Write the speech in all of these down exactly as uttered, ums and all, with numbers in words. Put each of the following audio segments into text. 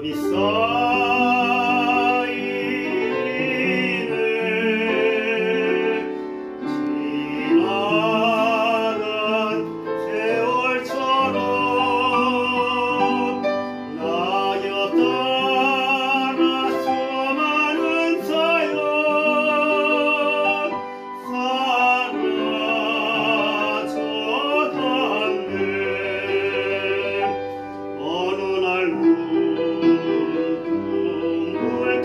무릎이 쌓이네. 지나간 세월처럼 나여 따라 수많은 사연 사라져갔네. 어느 날 둥글까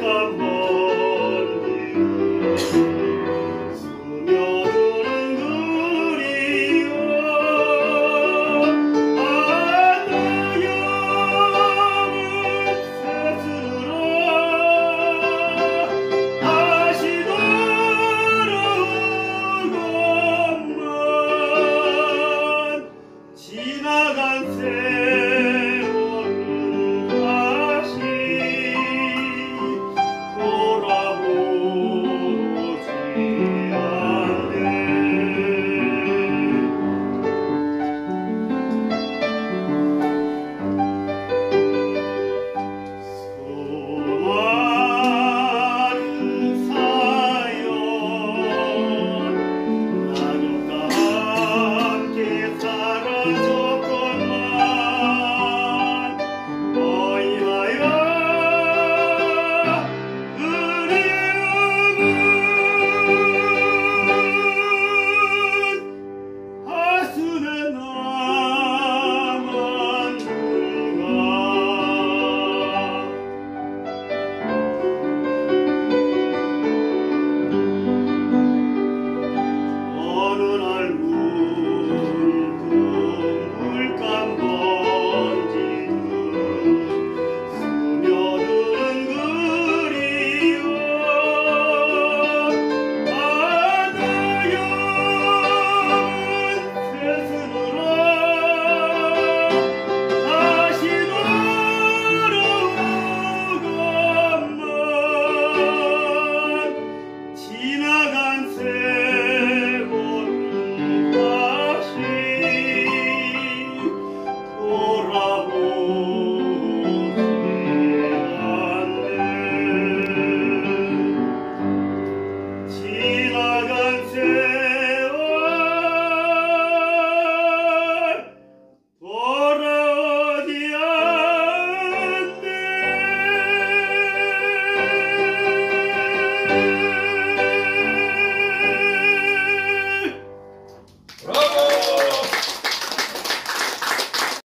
먼 길을 스며드는 그리움. 아, 나의 새스르러 다시 돌아오건만 지나간 세월은 다시 돌아오지 않네. 수많은 사연 가족과 함께 사라졌건만 어이하여 그리움은 하순에 남았는가. 어느 날 둥글까 먼지는 스며드는 그리움. 아, 나의 새스르러 다시 돌아오건만 지나간 세월은 다시 돌아오지 않네. 지나간 세월 돌아오지 않네. 브라보!